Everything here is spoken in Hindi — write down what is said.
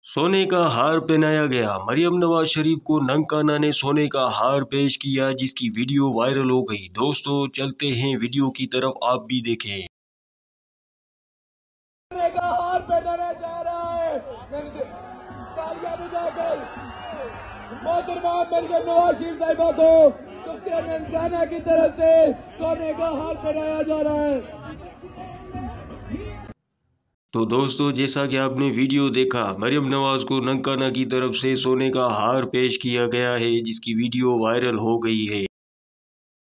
सोने का हार पहनाया गया। मरियम नवाज शरीफ को ननकाना ने सोने का हार पेश किया, जिसकी वीडियो वायरल हो गई। दोस्तों चलते हैं वीडियो की तरफ, आप भी देखें। सोने का हार पहनाया जा रहा है। तालियां बजाकर मोहतरमा मरियम नवाज शरीफ साहिबा को ननकाना की तरफ से सोने का हार पहनाया जा रहा है। तो दोस्तों जैसा कि आपने वीडियो देखा, मरियम नवाज को ननकाना की तरफ से सोने का हार पेश किया गया है, जिसकी वीडियो वायरल हो गई है।